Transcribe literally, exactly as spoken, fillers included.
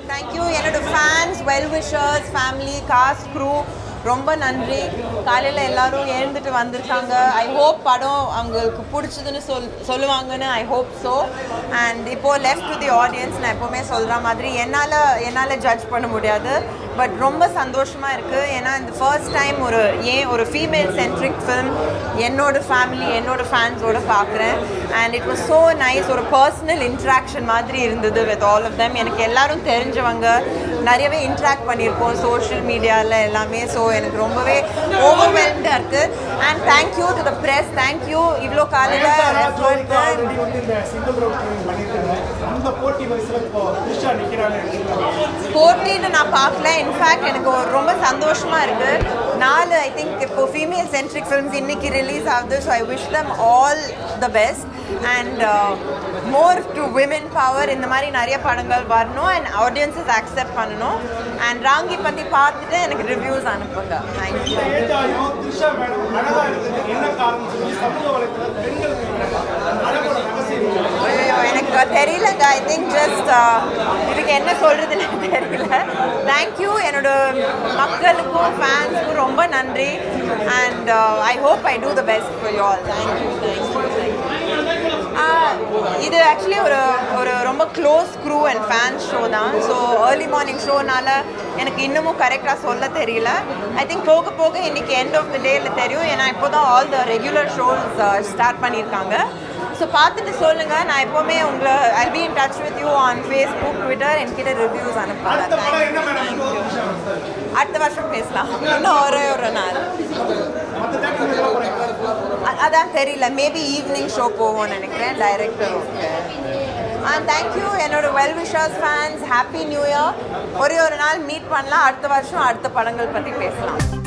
Thank you என்னோட fans, well wishers, family, cast, crew ரொம்ப நன்றி. காலையில எல்லாரும் எழுந்துட்டு வந்திருக்காங்க. ஐ ஹோப் படம் அவங்களுக்கு பிடிச்சதுன்னு சொல் சொல்லுவாங்கன்னு ஐ ஹோப் ஸோ. அண்ட் இப்போது லெஃப்ட் டு தி ஆடியன்ஸ் நான் எப்போவுமே சொல்கிற மாதிரி என்னால் என்னால் ஜட்ஜ் பண்ண முடியாது. பட் ரொம்ப சந்தோஷமாக இருக்குது. ஏன்னா இந்த ஃபர்ஸ்ட் டைம் ஒரு ஏன் ஒரு ஃபீமேல் சென்ட்ரிக் ஃபிலிம் என்னோட ஃபேமிலி என்னோட ஃபேன்ஸோடு பார்க்குறேன். And it was so nice. ஒரு பர்சனல் இன்ட்ராக்ஷன் மாதிரி இருந்தது வித் ஆல் ஆஃப் தெம். எனக்கு எல்லாரும் தெரிஞ்சவங்க, நிறையவே இன்ட்ராக்ட் பண்ணியிருக்கோம் சோஷியல் மீடியாவில் எல்லாமே. ஸோ எனக்கு ரொம்பவே ஓவர்வெல்ம்டாக இருக்குது. And thank you to the press. Thank you இவ்வளோ காலையில் போட்டின்னு நான் பார்க்கல. இன்ஃபேக்ட் எனக்கு ரொம்ப சந்தோஷமாக இருக்குது. நாலு ஐ திங்க் இப்போ ஃபீமேல் சென்ட்ரிக் ஃபிலிம்ஸ் இன்னைக்கு ரிலீஸ் ஆகுது. So I wish them all the best and more to women power. இந்த மாதிரி நிறைய படங்கள் வரணும் அண்ட் ஆடியன்ஸஸ் அக்செப்ட் பண்ணணும். அண்ட் ராங்கி பற்றி பார்த்துட்டு எனக்கு ரிவ்யூஸ் அனுப்புங்க. தேங்க்யூ. எனக்கு தெரியலங்க. ஐ திங்க் ஜஸ்ட் இதுக்கு என்ன சொல்கிறதுன்னு தெரியல. தேங்க்யூ. என்னோட மக்களுக்கும் ஃபேன்ஸுக்கும் ரொம்ப நன்றி. And I hope I do the best for you all. Thank you thank you இது ஆக்சுவலி ஒரு ஒரு ரொம்ப close crew and fans show தான். ஸோ ஏர்லி மார்னிங் ஷோனால எனக்கு இன்னமும் கரெக்டாக சொல்ல தெரியல. ஐ திங்க் போக போக இன்றைக்கி எண்ட் ஆஃப் த டேயில் தெரியும். ஏன்னா இப்போ தான் all the regular shows start பண்ணியிருக்காங்க. ஸோ பார்த்துட்டு சொல்லுங்கள். நான் எப்போவுமே உங்களை I be in touch with you on Facebook, Twitter. என்கிட்ட ரிவ்யூஸ் அனுப்புங்க. தேங்க்யூ. அடுத்த வருஷம் பேசலாம். இன்னும் ஒரே ஒரு நாள் அதான் தெரியல. மேபி ஈவினிங் ஷோ போவோம்னு நினைக்கிறேன். Director okay. Ah thank you. என்னோட well wishers fans, happy new year. ஒரே ஒரு நாள் மீட் பண்ணலாம். அடுத்த வருஷம் அடுத்த படங்கள் பற்றி பேசலாம்.